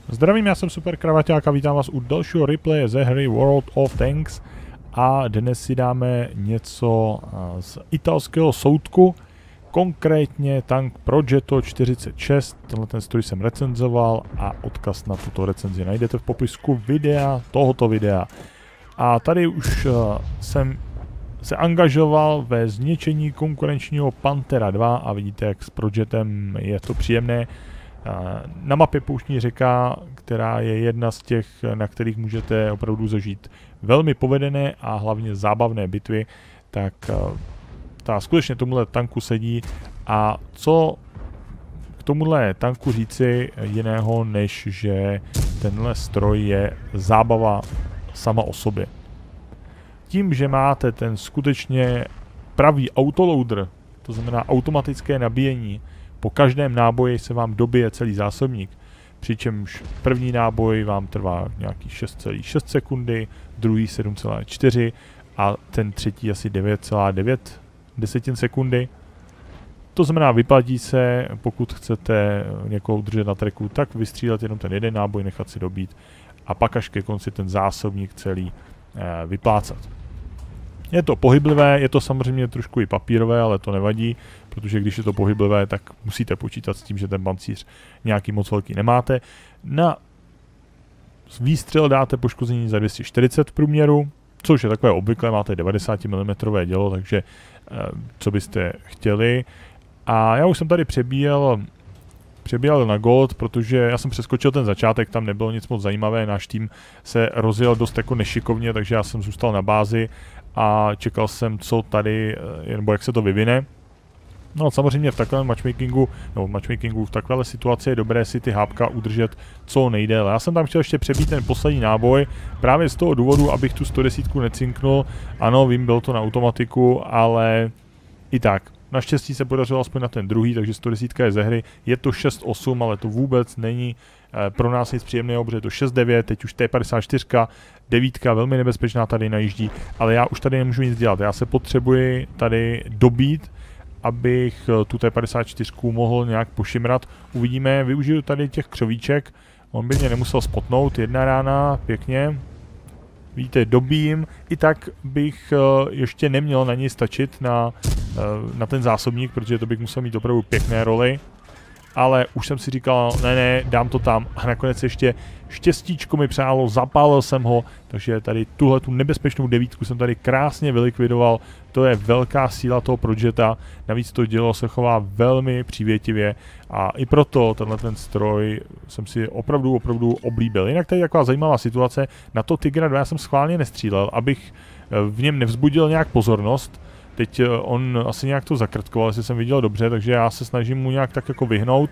Zdravím, já jsem Super Kravaťák a vítám vás u dalšího replaye ze hry World of Tanks. A dnes si dáme něco z italského soudku, konkrétně tank Progetto 46. Tenhle ten stroj jsem recenzoval a odkaz na tuto recenzi najdete v popisku tohoto videa. A tady už jsem se angažoval ve zničení konkurenčního Panthera 2 a vidíte, jak s Progettem je to příjemné. Na mapě Pouštní řeka, která je jedna z těch, na kterých můžete opravdu zažít velmi povedené a hlavně zábavné bitvy, tak ta skutečně tomuhle tanku sedí. A co k tomuhle tanku říci jiného, než že tenhle stroj je zábava sama o sobě. Tím, že máte ten skutečně pravý autoloader, to znamená automatické nabíjení, po každém náboji se vám dobije celý zásobník, přičemž první náboj vám trvá nějaký 6,6 sekundy, druhý 7,4 a ten třetí asi 9,9 desetin sekundy. To znamená, vyplatí se, pokud chcete někoho udržet na treku, tak vystřílet jenom ten jeden náboj, nechat si dobít a pak až ke konci ten zásobník celý vyplácat. Je to pohyblivé, je to samozřejmě trošku i papírové, ale to nevadí, protože když je to pohyblivé, tak musíte počítat s tím, že ten pancíř nějaký moc velký nemáte. Na výstřel dáte poškození za 240 v průměru, což je takové obvyklé, máte 90 mm dělo, takže co byste chtěli. A já už jsem tady přebíjel na gold, protože já jsem přeskočil ten začátek, tam nebylo nic moc zajímavé, náš tým se rozjel dost jako nešikovně, takže já jsem zůstal na bázi a čekal jsem, co tady, nebo jak se to vyvine. No samozřejmě v takovém matchmakingu, v takovéhle situaci je dobré si ty hápka udržet co nejdéle. Já jsem tam chtěl ještě přebít ten poslední náboj, právě z toho důvodu, abych tu 110 necinknul. Ano, vím, bylo to na automatiku, ale i tak. Naštěstí se podařilo aspoň na ten druhý, takže 110 je ze hry. Je to 6.8, ale to vůbec není pro nás nic příjemného, protože je to 6.9, teď už T54, 9, velmi nebezpečná tady najíždí, ale já už tady nemůžu nic dělat. Já se potřebuji tady dobít, abych tu T54 mohl nějak pošimrat. Uvidíme, využiju tady těch křovíček, on by mě nemusel spotnout, jedna rána, pěkně. Vidíte, dobím, i tak bych ještě neměl na něj stačit na ten zásobník, protože to bych musel mít opravdu pěkné roly. Ale už jsem si říkal, ne, dám to tam a nakonec ještě štěstíčko mi přálo, zapálil jsem ho, takže tady tu nebezpečnou 9 jsem tady krásně vylikvidoval, to je velká síla toho Progetta, navíc to dělo se chová velmi přívětivě a i proto tenhle ten stroj jsem si opravdu oblíbil. Jinak tady je taková zajímavá situace, na to Tigra 2 já jsem schválně nestřílel, abych v něm nevzbudil nějak pozornost. Teď on asi nějak to zakrtkoval, jestli jsem viděl dobře, takže já se snažím mu nějak tak jako vyhnout.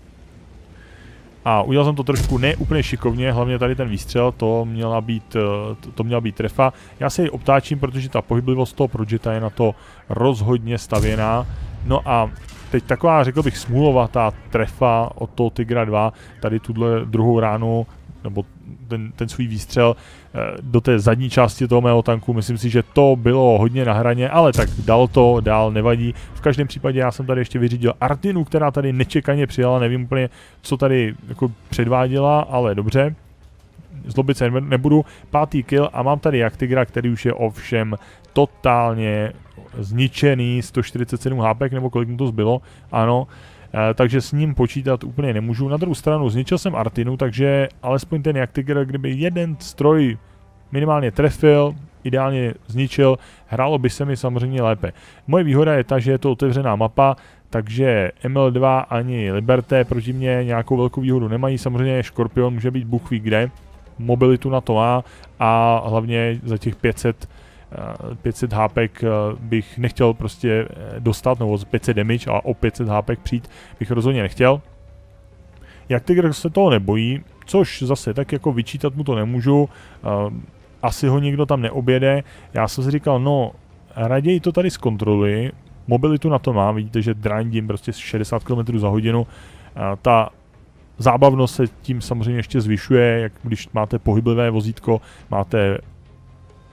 A udělal jsem to trošku ne úplně šikovně, hlavně tady ten výstřel, to měla být trefa. Já se ji obtáčím, protože ta pohyblivost toho Progetta je na to rozhodně stavěná. No a teď taková, řekl bych, smůlovatá trefa od toho Tigra 2, tady tuhle druhou ránu, nebo ten svůj výstřel do té zadní části toho mého tanku, myslím si, že to bylo hodně na hraně, ale tak dál nevadí. V každém případě já jsem tady ještě vyřídil Artinu, která tady nečekaně přijala, nevím úplně, co tady jako předváděla, ale dobře. Zlobit se nebudu, 5. kill a mám tady Jagdtigra, který už je ovšem totálně zničený, 147 HP, nebo kolik mu to zbylo, ano. Takže s ním počítat úplně nemůžu. Na druhou stranu zničil jsem Artinu, takže alespoň ten Jagdtiger, kdyby jeden stroj minimálně trefil, ideálně zničil, hrálo by se mi samozřejmě lépe. Moje výhoda je ta, že je to otevřená mapa, takže ML2 ani Liberté proti mě nějakou velkou výhodu nemají. Samozřejmě Škorpion může být bůh ví kde, mobilitu na to má a hlavně za těch 500 HPek bych nechtěl prostě dostat, nebo 500 damage a o 500 HPek přijít bych rozhodně nechtěl. Jagdtiger se toho nebojí, což zase tak jako vyčítat mu to nemůžu, asi ho nikdo tam neobjede. Já jsem si říkal, no raději to tady zkontroluji, mobilitu na to mám, vidíte, že drandím prostě 60 km za hodinu, ta zábavnost se tím samozřejmě ještě zvyšuje, jak když máte pohyblivé vozítko, máte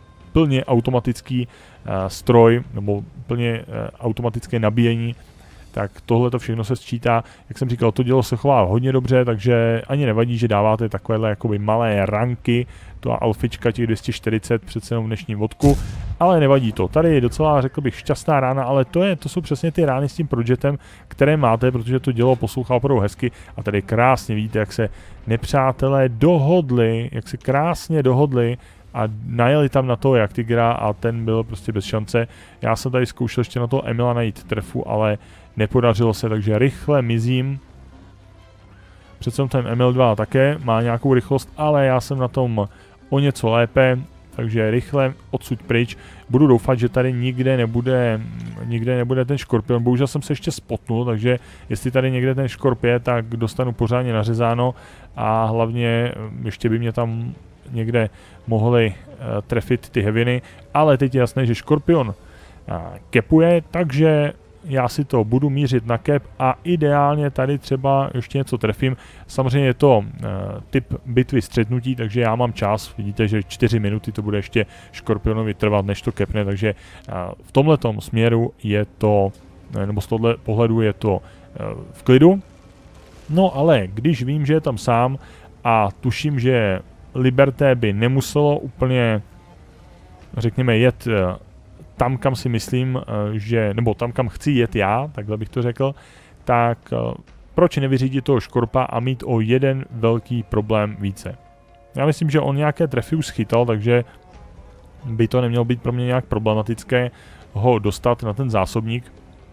plně automatický stroj nebo plně automatické nabíjení, tak tohle to všechno se sčítá. Jak jsem říkal, to dělo se chová hodně dobře, takže ani nevadí, že dáváte takovéhle jakoby malé ranky, to alfička těch 240 přece jenom dnešní vodku, ale nevadí to. Tady je docela, řekl bych, šťastná rána, ale to jsou přesně ty rány s tím projetem, které máte, protože to dělo poslouchá opravdu hezky a tady krásně vidíte, jak se nepřátelé dohodli, jak se krásně dohodli a najeli tam na toho Jaktigra a ten byl prostě bez šance. Já jsem tady zkoušel ještě na toho Emila najít trefu, ale nepodařilo se, takže rychle mizím. Přece ten Emil 2 také má nějakou rychlost, ale já jsem na tom o něco lépe, takže rychle odsud pryč. Budu doufat, že tady nikde nebude ten škorpion. Bohužel jsem se ještě spotnul, takže jestli tady někde ten škorp je, tak dostanu pořádně nařezáno a hlavně ještě by mě tam někde mohly trefit ty heviny, ale teď je jasné, že škorpion kepuje, takže já si to budu mířit na kep a ideálně tady třeba ještě něco trefím. Samozřejmě je to typ bitvy střetnutí, takže já mám čas. Vidíte, že 4 minuty to bude ještě škorpionovi trvat, než to kepne, takže v tomhletom směru je to, nebo z tohle pohledu je to v klidu. No ale když vím, že je tam sám a tuším, že Liberté by nemuselo úplně, řekněme, jet tam, kam si myslím, že, nebo tam, kam chci jet já, takhle bych to řekl, tak proč nevyřídit toho škorpa a mít o jeden velký problém více. Já myslím, že on nějaké trefy už schytal, takže by to nemělo být pro mě nějak problematické ho dostat na ten zásobník.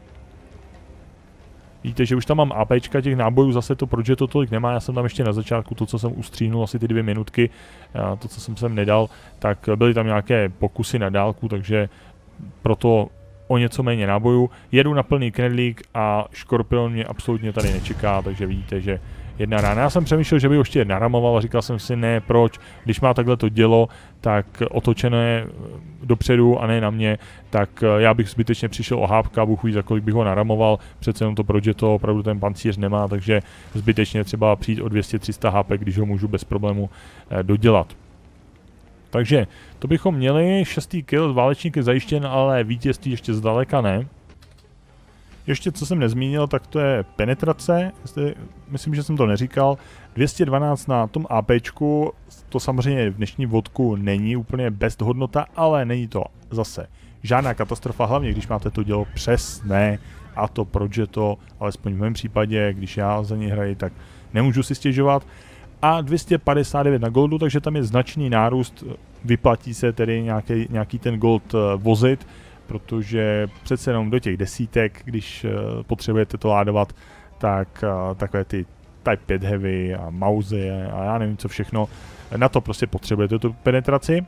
Vidíte, že už tam mám APčka těch nábojů, zase to proč to tolik nemá, já jsem tam ještě na začátku to, co jsem ustříhnul, asi ty 2 minutky, to, co jsem sem nedal, tak byly tam nějaké pokusy na dálku, takže proto o něco méně nábojů. Jedu na plný knedlík a škorpion mě absolutně tady nečeká, takže vidíte, že jedna rána. Já jsem přemýšlel, že by ho ještě naramoval a říkal jsem si ne, proč, když má takhle to dělo, tak otočené dopředu a ne na mě, tak já bych zbytečně přišel o hápka, Bůh ví, za kolik bych ho naramoval, přece jenom to proč to opravdu ten pancíř nemá, takže zbytečně třeba přijít o 200-300 hápek, když ho můžu bez problému dodělat. Takže to bychom měli, 6. kill, válečník je zajištěn, ale vítězství ještě zdaleka ne. Ještě co jsem nezmínil, tak to je penetrace, myslím, že jsem to neříkal, 212 na tom APčku, to samozřejmě v dnešní vodku není úplně best hodnota, ale není to zase žádná katastrofa, hlavně když máte to dělo přesné a to proč je to, alespoň v mém případě, když já za něj hraji, tak nemůžu si stěžovat. A 259 na goldu, takže tam je značný nárůst, vyplatí se tedy nějaký ten gold vozit, protože přece jenom do těch desítek, když potřebujete to ládovat, tak takové ty Type 5 Heavy a Mauzy a já nevím co všechno, na to prostě potřebujete tu penetraci.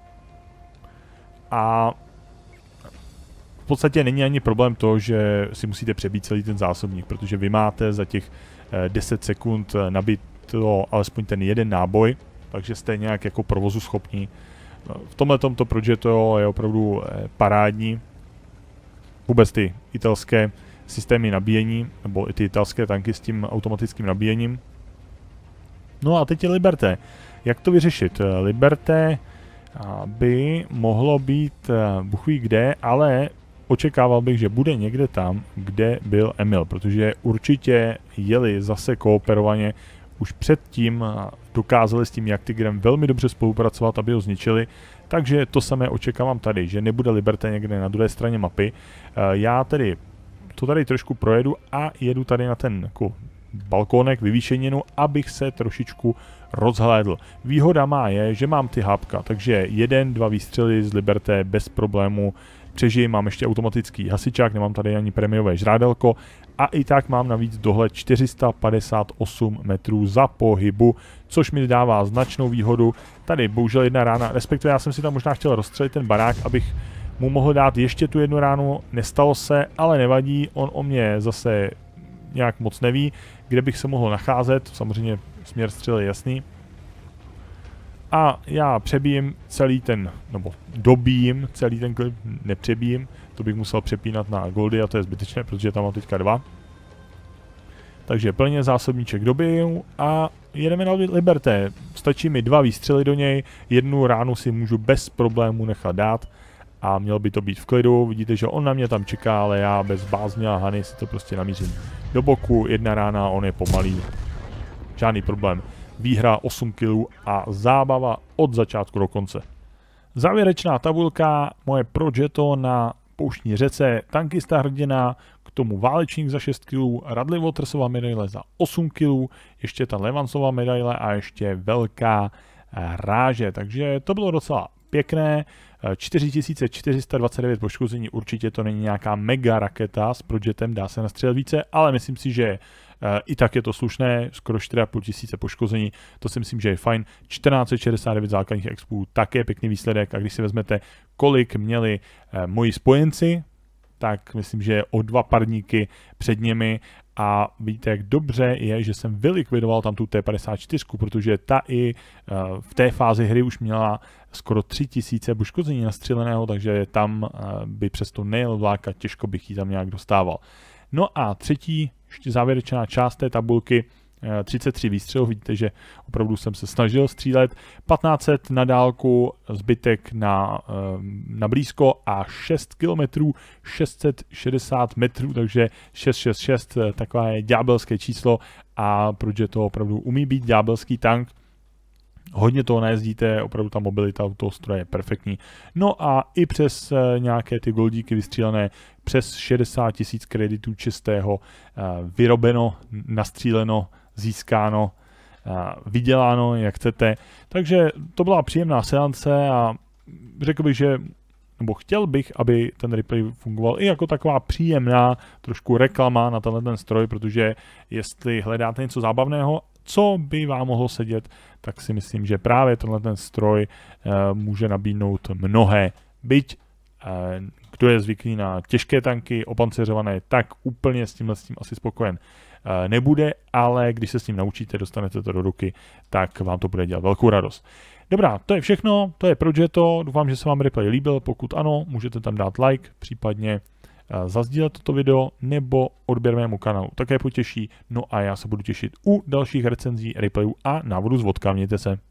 A v podstatě není ani problém to, že si musíte přebít celý ten zásobník, protože vy máte za těch 10 sekund nabít to alespoň ten jeden náboj, takže jste nějak jako provozu schopní. V tomhletom to Progetto je opravdu parádní. Vůbec ty italské systémy nabíjení, nebo i ty italské tanky s tím automatickým nabíjením. No a teď je Liberté. Jak to vyřešit? Liberté by mohlo být Bůh ví kde, ale očekával bych, že bude někde tam, kde byl Emil, protože určitě jeli zase kooperovaně. Už předtím dokázali s tím Jaktigrem velmi dobře spolupracovat, aby ho zničili, takže to samé očekávám tady, že nebude Liberté někde na druhé straně mapy. Já tedy to tady trošku projedu a jedu tady na ten jako balkónek, vyvýšeninu, abych se trošičku rozhlédl. Výhoda má je, že mám ty hápka, takže 1-2 výstřely z Liberté bez problému přežiji, mám ještě automatický hasičák, nemám tady ani prémiové žrádelko a i tak mám navíc dohled 458 metrů za pohybu, což mi dává značnou výhodu. Tady bohužel jedna rána, respektive já jsem si tam možná chtěl rozstřelit ten barák, abych mu mohl dát ještě tu jednu ránu, nestalo se, ale nevadí, on o mě zase nějak moc neví, kde bych se mohl nacházet, samozřejmě směr střely je jasný. A já přebijím celý ten, nebo dobijím celý ten klip, nepřebijím, to bych musel přepínat na goldy a to je zbytečné, protože tam mám teďka 2. Takže plně zásobníček dobiju a jedeme na Liberté. Stačí mi 2 výstřely do něj, jednu ránu si můžu bez problému nechat dát a mělo by to být v klidu. Vidíte, že on na mě tam čeká, ale já bez bázně a hany si to prostě namířím do boku. 1 rána, on je pomalý. Žádný problém. Výhra 8 kg a zábava od začátku do konce. Závěrečná tabulka, moje Progetto na pouštní řece, tankista hrdina, k tomu válečník za 6 kg, Radley Watersova medaile za 8 kg, ještě ta Levansova medaile a ještě velká ráže, takže to bylo docela pěkné. 4429 poškození, určitě to není nějaká mega raketa, s Progettem dá se nastřelit více, ale myslím si, že i tak je to slušné, skoro 4500 poškození, to si myslím, že je fajn. 1469 základních expů, také pěkný výsledek, a když si vezmete, kolik měli moji spojenci, tak myslím, že o 2 parníky před nimi, a vidíte, jak dobře je, že jsem vylikvidoval tam tu T-54, protože ta i v té fázi hry už měla skoro 3000 poškození nastřeleného, takže tam by přesto nejel vlák a těžko bych ji tam nějak dostával. No a třetí, ještě závěrečná část té tabulky, 33 výstřelů, vidíte, že opravdu jsem se snažil střílet, 1500 na dálku, zbytek na blízko a 6 km 660 metrů, takže 666, takové ďábelské číslo, a Progetto opravdu umí být ďábelský tank. Hodně toho nejezdíte, opravdu ta mobilita u toho stroje je perfektní. No a i přes nějaké ty goldíky vystřílené, přes 60 000 kreditů čistého, vyrobeno, nastříleno, získáno, vyděláno, jak chcete. Takže to byla příjemná seance a řekl bych, že nebo chtěl bych, aby ten replay fungoval i jako taková příjemná trošku reklama na tenhle ten stroj, protože jestli hledáte něco zábavného, co by vám mohlo sedět, tak si myslím, že právě tenhle ten stroj může nabídnout mnohé. Byť kdo je zvyklý na těžké tanky, opanceřované, tak úplně s tímhle asi spokojen nebude, ale když se s tím naučíte, dostanete to do ruky, tak vám to bude dělat velkou radost. Dobrá, to je všechno, to je Progetto, doufám, že se vám replay líbil, pokud ano, můžete tam dát like, případně zazdílet toto video, nebo odběr mému kanálu také potěší, no a já se budu těšit u dalších recenzí, replayů a návodů z vodka, mějte se.